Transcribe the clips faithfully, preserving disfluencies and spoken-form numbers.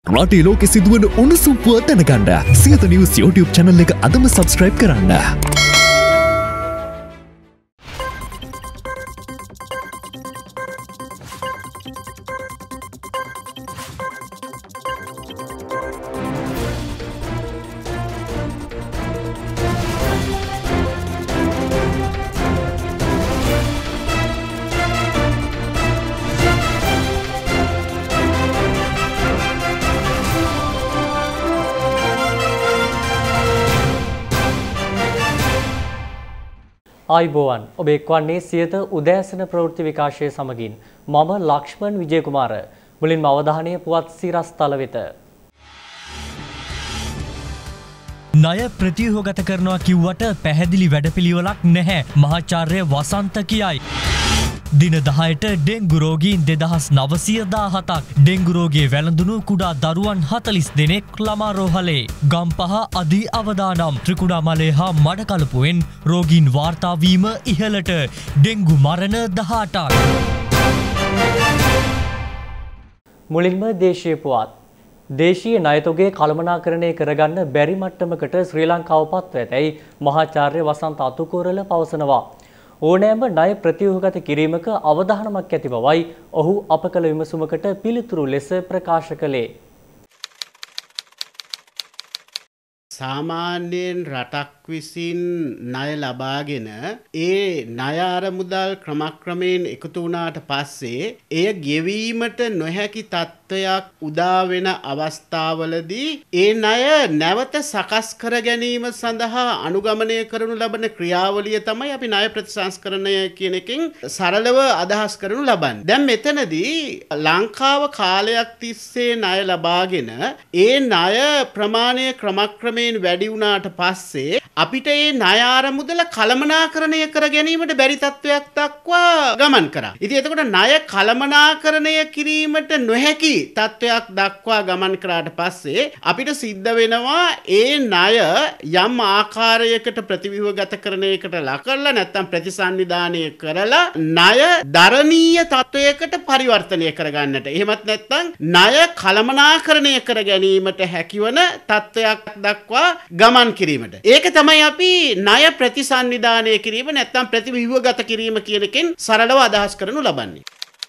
රටේ ලෝකෙ සිදුවන උණුසුම් පුවත් දැනගන්න සියත නිවුස් YouTube channel එක අදම subscribe කරන්න. ආයිබෝවන් ඔබ එක්වන්නේ සියත උදෑසන ප්‍රවෘත්ති විකාශය සමගින් මම ලක්ෂ්මන් විජේකුමාර මුලින්ම අවධානය පුවත් සිරස්තල වෙත. ණය ප්‍රතිව්‍යුහගත කරනවා කිව්වට පැහැදිලි වැඩපිළිවෙලක් නැහැ මහාචාර්ය වසන්ත කියයි. දින දහයට ඩෙංගු රෝගීන් දෙදහස් නවසිය දාහතක් ඩෙංගු රෝගයේ වැළඳුණු කුඩා දරුවන් හතළිස් දෙනෙක් ළමා රෝහලේ. ගම්පහ අධි අවදානම් ත්‍රිකුණාමලය හා මඩකලපුවෙන් රෝගීන් වාර්තා වීම ඉහළට ඩෙංගු මරණ දහඅටක්. මුලින්ම දේශීය පුවත්. දේශීය ණයතොගේ කළමනාකරණය කරගන්න බැරි මට්ටමකට ශ්‍රී ලංකාව පත්ව ඇතැයි මහාචාර්ය වසන්ත අතුකෝරල පවසනවා. ඕනෑම ණය ප්‍රතිව්‍යුහගත කිරීමක අවධානමක් ඇති බවයි ඔහු අප කළ විමසුමකට පිළිතුරු ලෙස ප්‍රකාශ කළේ. සාමාන්‍යයෙන් රටක් විසින් ණය ලබාගෙන ඒ ණය අරමුදල් ක්‍රමක්‍රමයෙන් එකතු වුණාට පස්සේ එය ගෙවීමට නොහැකි තත්ත්වයක් උදා වෙන අවස්ථාවලදී ඒ ණය නැවත සකස් කර ගැනීම සඳහා අනුගමනය කරනු ලබන ක්‍රියාවලිය තමයි අපි ණය ප්‍රතිසංස්කරණය කියන එකෙන් සරලව අදහස් කරනු ලබන්නේ. දැන් මෙතනදී ලංකාව කාලයක් තිස්සේ ණය ලබාගෙන ඒ ණය ප්‍රමාණය ක්‍රමක්‍රමයෙන් වැඩි වුණාට පස්සේ අපිට මේ ණය අරමුදල කළමනාකරණය කර ගැනීමට බැරි තත්වයක් දක්වා ගමන් කරා. ඉතින් එතකොට ණය කළමනාකරණය කිරීමට නොහැකි තත්වයක් දක්වා ගමන් කරාට පස්සේ අපිට සිද්ධ වෙනවා ඒ ණය යම් ආකාරයකට ප්‍රතිව්‍යුහගත කරණයකට ලක් කරලා නැත්නම් ප්‍රතිසංවිධානය කරලා ණය දරණීය තත්වයකට පරිවර්තනය කරගන්නට. එහෙමත් නැත්නම් ණය කළමනාකරණය කර ගැනීමට හැකිවන තත්වයක් දක්වා ගමන් කිරීමට. ඒක තමයි අපි ණය ප්‍රතිසංවිධානය කිරීම නැත්නම් ප්‍රතිව්‍යුහගත කිරීම කියන එකෙන් සරලව අදහස් කරනු ලබන්නේ.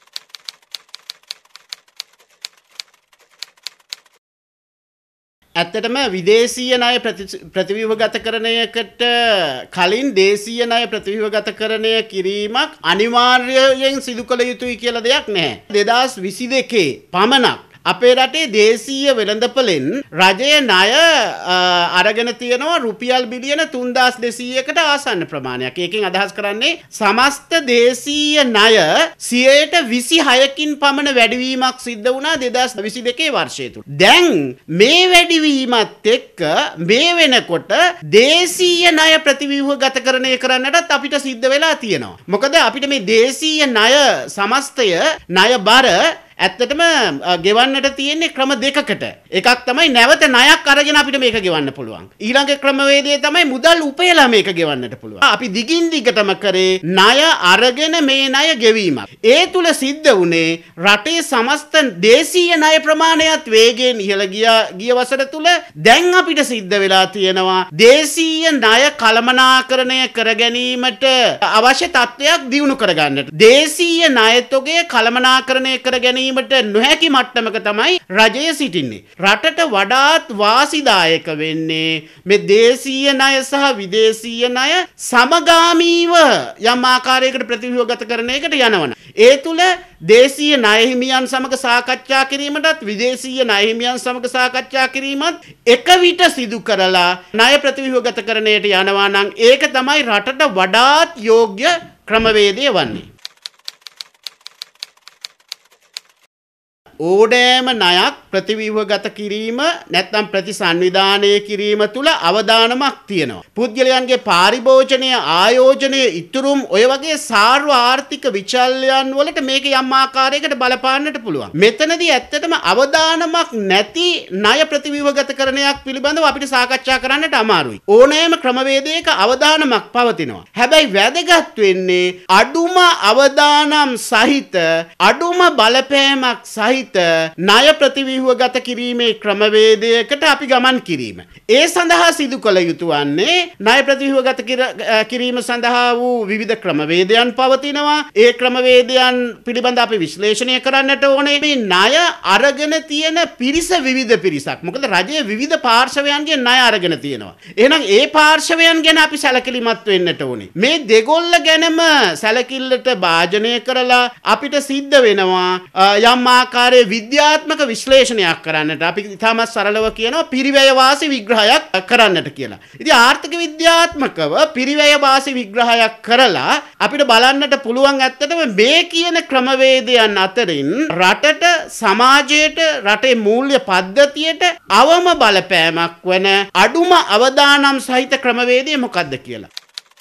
ඇත්තටම විදේශීය ණය ප්‍රතිව්‍යුහගත කරණයකට කලින් දේශීය ණය ප්‍රතිව්‍යුහගත කරණය කිරීමක් අනිවාර්යයෙන් සිදු කළ යුතුයි කියලා දෙයක් නැහැ. දෙදහස් විසි දෙකේ පමණක් අපේ රටේ දේශීය වෙළඳපොලෙන් රජය ණය අරගෙන තියෙනවා රුපියල් බිලියන තුන්දාස් දෙසීයකට ආසන්න ප්‍රමාණයක්. ඒකෙන් අදහස් කරන්නේ සමස්ත දේශීය ණය සියයට විසිහයකින් පමණ වැඩිවීමක් සිද්ධ වුණා දෙදහස් විසි දෙකේ වර්ෂය තුල. දැන් මේ වැඩිවීමත් එක්ක මේ වෙනකොට දේශීය ණය ප්‍රතිව්‍යුහගත කරණය කරන්නටත් අපිට සිද්ධ වෙලා තියෙනවා. මොකද අපිට මේ දේශීය ණය සමස්තය ණය බර ඇත්තටම ගෙවන්නට තියෙන්නේ ක්‍රම දෙකකට. එකක් තමයි නැවත ණයක් අරගෙන අපිට මේක ගෙවන්න පුළුවන්. ඊළඟ ක්‍රමවේදය තමයි මුදල් උපයලා මේක ගෙවන්නට පුළුවන්. අපි දිගින් දිගටම කරේ ණය අරගෙන මේ ණය ගෙවීමක්. ඒ තුල සිද්ධ වුණේ රටේ සමස්ත දේශීය ණය ප්‍රමාණයත් වේගයෙන් ඉහළ ගියා ගිය වසර තුල. දැන් අපිට සිද්ධ වෙලා තියෙනවා දේශීය ණය කළමනාකරණය කර ගැනීමට අවශ්‍ය තත්ත්වයක් දියුණු කරගන්නට. දේශීය ණයතොගේ කළමනාකරණය කර ගැනීම නොහැකි මට්ටමක තමයි රජය සිටින්නේ. රටට වඩාත් වාසිදායක වෙන්නේ මේ දේශීය ණය සහ විදේශීය ණය සමගාමීව යම් ආකාරයකට ප්‍රතිව්‍යුහගත කරන එකට යනවන. ඒ තුල දේශීය ණය හිමියන් සමග සාකච්ඡා කිරීමටත් විදේශීය ණය හිමියන් සමග සාකච්ඡා කිරීමත් එක විට සිදු කරලා ණය ප්‍රතිව්‍යුහගත කරණයට යනවා නම් ඒක තමයි රටට වඩාත් යෝග්‍ය ක්‍රමවේදය වන්නේ. ඕනෑම ණයක් ප්‍රතිව්‍යුහගත කිරීම නැත්නම් ප්‍රතිසංවිධානය කිරීම තුල අවදානමක් තියෙනවා. පුද්ගලයන්ගේ පාරිභෝජනය ආයෝජනය ඉතුරුම් ඔය වගේ සාර්ව ආර්ථික විචල්යන් වලට මේක යම් ආකාරයකට බලපාන්නට පුළුවන්. මෙතනදී ඇත්තටම අවදානමක් නැති ණය ප්‍රතිව්‍යුහගත කරණයක් පිළිබඳව අපිට සාකච්ඡා කරන්නට අමාරුයි. ඕනෑම ක්‍රමවේදයක අවදානමක් පවතිනවා. හැබැයි වැදගත් වෙන්නේ අඩුම අවදානම් සහිත අඩුම බලපෑමක් සහිත ණය ප්‍රතිව්‍යුහ ප්‍රතිව්‍යුහගත කිරීමේ ක්‍රමවේදයකට අපි ගමන් කිරීම. ඒ සඳහා සිදු කළ යුතු වන්නේ ණය ප්‍රතිව්‍යුහගත කිරීම සඳහා වූ විවිධ ක්‍රමවේදයන් පවතිනවා. ඒ ක්‍රමවේදයන් පිළිබඳ අපි විශ්ලේෂණය කරන්නට ඕනේ. මේ ණය අරගෙන තියෙන පිරිස විවිධ පිරිසක්. මොකද රජයේ විවිධ පාර්ශවයන්ගේ ණය අරගෙන තියෙනවා. එහෙනම් ඒ පාර්ශවයන් ගැන අපි සැලකිලිමත් වෙන්නට ඕනේ. මේ දෙගොල්ල ගැනම සැලකිල්ලට භාජනය කරලා අපිට සිද්ධ වෙනවා යම් ආකාරයේ විද්‍යාත්මක විශ්ලේෂණයක් කරන්නට. අපි ඉතාමත් සරලව කියනවා පිරිවැය වාසි විග්‍රහයක් කරන්නට කියලා. ඉතින් ආර්ථික විද්‍යාත්මකව පිරිවැය වාසි විග්‍රහයක් කරලා අපිට බලන්නට පුළුවන් ඇත්තටම මේ කියන ක්‍රමවේදයන් අතරින් රටට සමාජයට රටේ මූල්‍ය පද්ධතියට අවම බලපෑමක් වන අඩුම අවදානම් සහිත ක්‍රමවේදය මොකක්ද කියලා.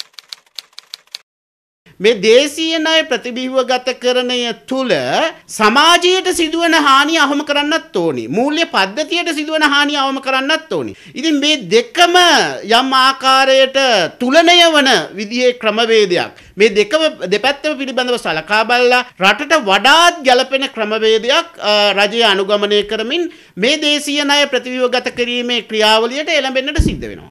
මේ දේශීය ණය ප්‍රතිව්‍යුහගතකරණය තුල සමාජයට සිදුවන හානිය අවම කරන්නත් ඕනි. මූල්‍ය පද්ධතියට සිදුවන හානිය අවම කරන්නත් ඕනි. ඉතින් මේ දෙකම යම් ආකාරයට තුලණය වන විදිහේ ක්‍රමවේදයක්. මේ දෙකම දෙපැත්තම පිළිබඳව සලකා බලලා රටට වඩාත් ගැළපෙන ක්‍රමවේදයක් රජය අනුගමනය කරමින් මේ දේශීය ණය ප්‍රතිව්‍යුහගත කිරීමේ ක්‍රියාවලියට එළඹෙන්නට සිද්ධ වෙනවා.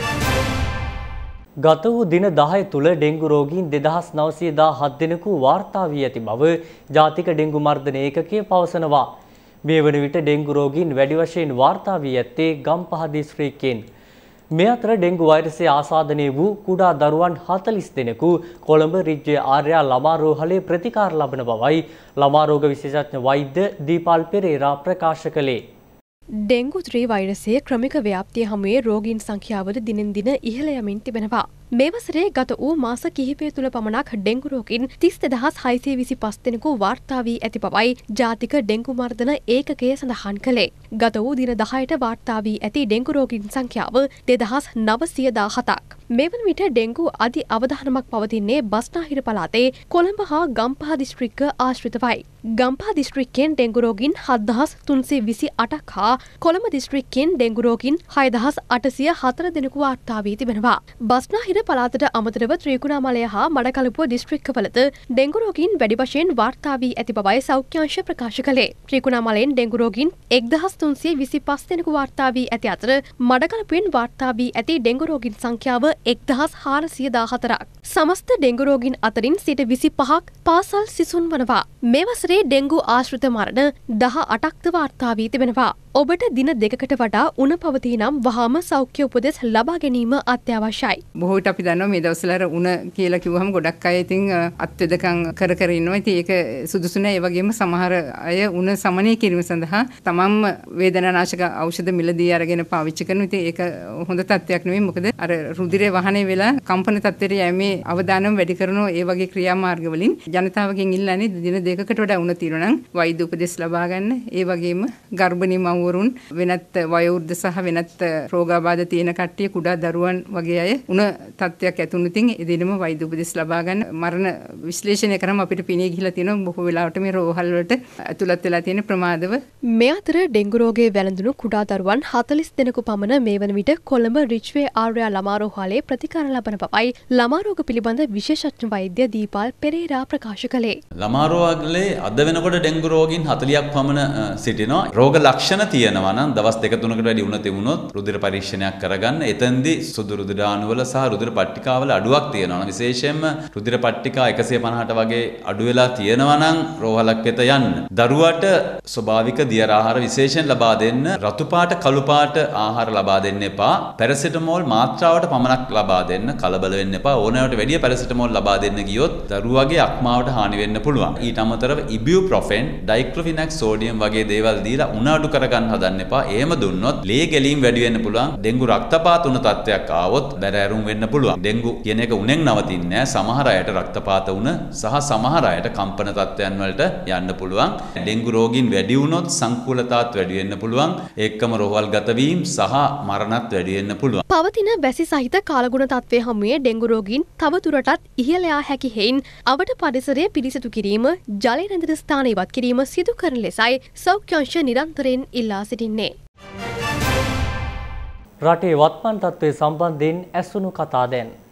ගත වූ දින දහය තුළ ඩෙංගු රෝගීන් දෙදහස් නවසිය දාහත් දෙනෙකු වාර්තා වී ඇති බව ජාතික ඩෙංගු මර්ධන ඒකකය පවසනවා. මේ වන විට ඩෙංගු රෝගීන් වැඩි වශයෙන් වාර්තා වී ඇත්තේ ගම්පහ දිස්ත්‍රික්කයෙන්. මේ අතර ඩෙංගු වෛරසය ආසාදනය වූ කුඩා දරුවන් හතළිස් දෙනෙකු කොළඹ රිජ්ජය ආර්යා ළමා රෝහලේ ප්‍රතිකාර ලබන බවයි ළමා රෝග විශේෂඥ වෛද්‍ය දීපල් පෙරේරා ප්‍රකාශ කළේ. ඩෙංගු ත්‍රී වෛරසයේ ක්‍රමික ව්‍යාප්තිය හමුවේ රෝගීන් සංඛ්‍යාවද දිනෙන් දින ඉහළ යමින් තිබෙනවා. මේ වසරේ ගත වූ මාස කිහිපය තුළ පමණක් ඩෙංගු රෝගීන් තිස් දෙදහස් හයසිය විසි පහ දෙනෙකු වාර්තා වී ඇති බවයි ජාතික ඩෙංගු මර්ධන ඒකකය සඳහන් කළේ. ගත වූ දින දහයට වාර්තා වී ඇති ඩෙංගු රෝගීන් සංඛ්‍යාව දෙදහස් නවසිය දාහතක්. මේ වන විට ඩෙංගු අධි අවධානමක් පවතින්නේ බස්නාහිර පළාතේ කොළඹ හා ගම්පහ දිස්ත්‍රික්ක ආශ්‍රිතවයි. ගම්පහ දිස්ත්‍රික්කයෙන් ඩෙංගු රෝගීන් හත්දහස් තුන්සිය විසි අටක් හා කොළඹ දිස්ත්‍රික්කයෙන් ඩෙංගු රෝගීන් හයදහස් අටසිය හතර දෙනෙකු වාර්තා වී තිබෙනවා. බස්නාහිර පළාතට අමතරව ත්‍රිකුණාමලය හා මඩකලපුව දිස්ත්‍රික්කවලද ඩෙංගු රෝගීන් වැඩි වශයෙන් වාර්තා වී ඇති බවයි සෞඛ්‍ය අංශ ප්‍රකාශ කළේ. ත්‍රිකුණාමලයෙන් ඩෙංගු රෝගීන් එක්දහස් තුන්සිය විසි පහ දෙනෙකු වාර්තා වී ඇති අතර මඩකලපුවෙන් වාර්තා වී ඇති ඩෙංගු රෝගීන් සංඛ්‍යාව එක්දහස් හාරසිය දාහතරක්. සමස්ත ඩෙංගු රෝගීන් අතරින් සිට විසි පහක් පාසල් සිසුන් වනවා. මේ වසරේ ඩෙංගු ආශ්‍රිත මරණ දහ අටක්ද වාර්තා වී තිබෙනවා. ඔබට දින දෙකකට වඩා උණ පවතී නම් වහාම සෞඛ්‍ය උපදෙස් ලබා ගැනීම අත්‍යවශ්‍යයි. බොහෝ විට අපි දන්නවා මේ දවස්වල උණ කියලා කිව්වහම ගොඩක් අය ඉතින් අත්වැදකම් කර කර ඉන්නවා. ඉතින් ඒක සුදුසු නෑ. ඒ වගේම සමහර අය උණ සමනය කිරීම සඳහා තමන්ම වේදනානාශක ఔෂධ මිලදී අරගෙන පාවිච්චි කරනවා. ඉතින් ඒක හොඳ තත්ත්වයක් නෙවෙයි. මොකද අර රුධිරය වහනේ වෙලා කම්පන තත්ත්වයට යෑමේ අවදානම වැඩි කරන ඒ වගේ ක්‍රියාමාර්ග වලින් ජනතාවගෙන් ඉල්ලන්නේ දින දෙකකට වඩා උණ තියෙනවා නම් වෛද්‍ය උපදෙස් ලබා ගන්න. ඒ වගේම ගර්භණී මව්වරුන් වෙනත් වයෝවෘද්ධ සහ වෙනත් රෝගාබාධ තියෙන කට්ටිය කුඩා දරුවන් වගේ අය උණ තත්ත්වයක් ඇතුණු ඉතින් එදිනම වෛද්‍ය උපදෙස් ලබා ගන්න. මරණ විශ්ලේෂණය කරාම අපිට පිනේ ගිහිලා තියෙනවා බොහෝ වෙලාවට මේ රෝහල් වලට ඇතුළත් වෙලා තියෙන ප්‍රමාදව. මේ අතර ඩෙංගු රෝගයේ වැළඳුණු කුඩා දරුවන් හතළිස් දෙනෙකු පමණ මේ වන විට කොළඹ රිජ්වේ ආර්යා ළමා රෝහලේ ප්‍රතිකාර ලබන බවයි ළමා රෝග පිළිබඳ විශේෂඥ වෛද්‍ය දීපල් පෙරේරා ප්‍රකාශ කළේ. ළමා රෝහලේ අද වෙනකොට ඩෙංගු රෝගීන් හතළියක් පමණ සිටිනවා. රෝග ලක්ෂණ තියෙනවා නම් දවස් දෙක තුනකට වැඩි වුණ තිබුණොත් රුධිර පරීක්ෂණයක් කරගන්න. එතෙන්දී සුදු රුධිරාණුවල සහ රුධිර පට්ටිකාවල අඩුවක් තියෙනවා. විශේෂයෙන්ම රුධිර පට්ටිකා එකසිය පනහට වගේ අඩු වෙලා තියෙනවා නම් රෝහලක් වෙත යන්න. දරුවට ස්වභාවික දියර ආහාර විශේෂයෙන් ලබා දෙන්න. රතු පාට කළු පාට ආහාර ලබා දෙන්න එපා. පැරසිටමෝල් මාත්‍රාවට පමණක් ලබා දෙන්න. කලබල වෙන්න එපා. ඕනෑවට වැඩිය පැරසිටමෝල් ලබා දෙන්න ගියොත් දරුවගේ අක්මාවට හානි වෙන්න පුළුවන්. ඊට අමතරව ඉබියුප්‍රොෆෙන්, ඩයික්ලොෆිනැක් සෝඩියම් වගේ දේවල් දීලා උණ අඩු කරගන්න හදන්න එපා. එහෙම දුන්නොත් ලේ ගැලීම් වැඩි වෙන්න පුළුවන්. ඩෙංගු රක්තපාත උණ තත්ත්වයක් ආවොත් බැරෑරුම් වෙන්න පුළුවන්. ඩෙංගු කියන එක උණෙන් නවතින්නේ නැහැ. සමහර අයට රක්තපාත උණ සහ සමහර අයට කම්පන තත්ත්වයන් වලට යන්න පුළුවන්. ඩෙංගු රෝගීන් වැඩි වුණොත් සංකූලතාවත් වැඩි වෙන්න පුළුවන්. ඒකම රෝහල් ගත වීම සහ මරණත් වැඩි වෙන්න පුළුවන්. පවතින වැසි සහිත කාලගුණ තත්ත්වයේ හමුවේ ඩෙංගු රෝගීන් තව දුරටත් ඉහළ යා හැකි හේයින් අවට පරිසරය පිරිසිදු කිරීම, ජලය රැඳෙන ස්ථාන ඉවත් කිරීම සිදු කරන ලෙසයි සෞඛ්‍ය අංශ නිරන්තරයෙන් ඉල්ලා සිටින්නේ. රටේ වත්මන් තත්ත්වය සම්බන්ධයෙන් ඇසුණු කතා දැන්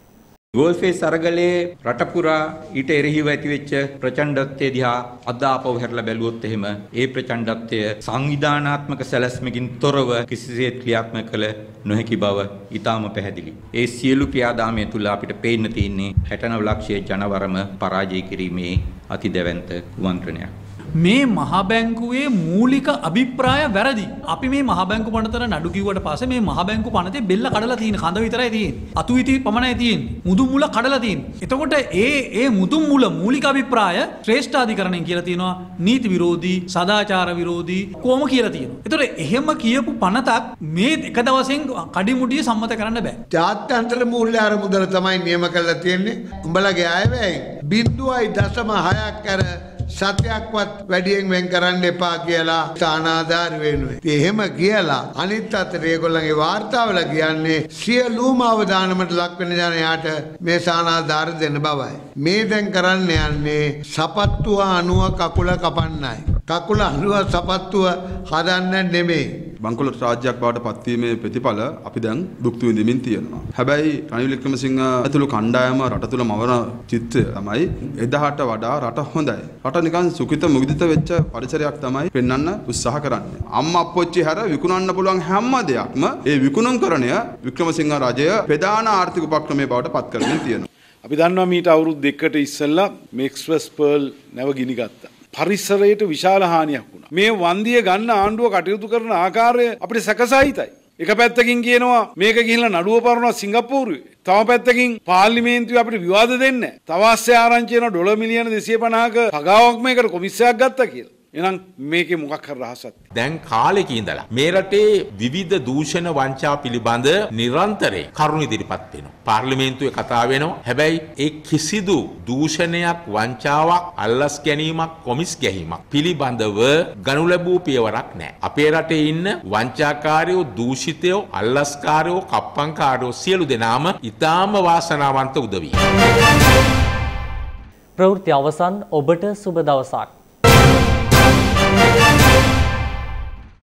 ගෝල්ෆේ සරගලේ රටපුරා ඊට එරෙහිව ඇතිවෙච්ච ප්‍රචණ්ඩත්වය දිහා අද ආපහු හැරලා බැලුවොත් එහෙම ඒ ප්‍රචණ්ඩත්වය සංවිධානාත්මක සැලැස්මකින් තොරව කිසිසේත් ක්‍රියාත්මක කළ නොහැකි බව ඊටාම පැහැදිලි. ඒ සියලු ක්‍රියාදාමය තුල අපිට පේන්න තියෙන්නේ හැටනව ලක්ෂයේ ජනවරම පරාජය කිරීමේ අතිදැවැන්ත කුමන්ත්‍රණයක්. මේ මහ බැංකුවේ මූලික අභිප්‍රාය වැරදි. අපි මේ මහ බැංකු පනතට නඩු කිව්වට පස්සේ මේ මහ බැංකු පනතේ බෙල්ල කඩලා තියෙන කඳ විතරයි තියෙන්නේ. අතු ඉති පමණයි තියෙන්නේ. මුදුන් මුල කඩලා තියෙන්නේ. එතකොට ඒ ඒ මුදුන් මුල මූලික අභිප්‍රාය ශ්‍රේෂ්ඨාධිකරණයෙන් කියලා තියෙනවා නීති විරෝධී, සදාචාර විරෝධී කොහොම කියලා තියෙනවා. එතකොට එහෙම කියපු පනතක් මේ එක දවසෙන් කඩිමුඩිය සම්මත කරන්න බෑ. ජාත්‍යන්තර මූල්‍ය අරමුදල තමයි නියම කරලා තියෙන්නේ. උඹලගේ අයවැය බිංදුවයි දශම හයක් කර සත්‍යයක්වත් වැඩියෙන් වෙන් කරන්න එපා කියලා ස්ථානාධාර වෙනුවෙන්. ඉතින් එහෙම කියලා අනිත් අතට ඒගොල්ලන්ගේ වාර්තාවල කියන්නේ සියලුම අවදානමට ලක් වෙන ජනයාට මේ ස්ථානාධාර දෙන්න බවයි. මේ දැන් කරන්න යන්නේ සපත්තුව අනුව කකුල කපන්නයි. කකුල අනුව සපත්තුව හදන්න නෙමෙයි. බංකොලොත් රාජ්‍යයක් බවට පත්වීමේ ප්‍රතිඵල අපි දැන් භුක්ති විඳින්මින් තියෙනවා. හැබැයි රනිල් වික්‍රමසිංහ ඇතුළු කණ්ඩායම රට තුල මවන චිත්‍රය තමයි එදාට වඩා රට හොඳයි. රට නිකන් සුඛිත මුගිත වෙච්ච පරිසරයක් තමයි පෙන්වන්න උත්සාහ කරන්නේ. අම්මා අප්පොච්චි හැර විකුණන්න පුළුවන් හැම දෙයක්ම ඒ විකුණුම්කරණය වික්‍රමසිංහ රජය ප්‍රධාන ආර්ථික උපක්‍රමයේ බවට පත් කරමින් තියෙනවා. අපි දන්නවා මීට අවුරුදු දෙකකට ඉස්සෙල්ලා මෙක්ස්වස් පර්ල් නැව ගිනි ගත්තා. පරිසරයට විශාල හානියක් වුණා. මේ වන්දිය ගන්න ආණ්ඩුව කටයුතු කරන ආකාරය අපිට සැකසහිතයි. එක පැත්තකින් කියනවා මේක ගිහිල්ලා නඩුව පරනවා සිංගප්පූරුවේ. තව පැත්තකින් පාර්ලිමේන්තුවේ අපිට විවාද දෙන්නේ නැහැ. තවස්සේ ආරංචි වෙන ඩොලර් මිලියන දෙසිය පනහක පගාවක් මේකට කොමිස්සයක් ගත්තා කියලා. එහෙනම් මේකේ මොකක් හරි රහසක් දැන් කාලෙක ඉඳලා මේ රටේ විවිධ දූෂණ වංචා පිළිබඳ නිරන්තරයෙන් කරුණු ඉදිරිපත් වෙනවා. පාර්ලිමේන්තුවේ කතා වෙනවා. හැබැයි ඒ කිසිදු දූෂණයක් වංචාවක් අල්ලස් ගැනීමක් කොමිස් ගැනීමක් පිළිබඳව ගනු ලැබූ පියවරක් නැහැ. අපේ රටේ ඉන්න වංචාකාරයෝ, දූෂිතයෝ, අල්ලස්කාරයෝ, කප්පංකාරයෝ සියලු දෙනාම ඊටාම වාසනාවන්ත උදවිය. ප්‍රවෘත්ති අවසන්. ඔබට සුබ දවසක්.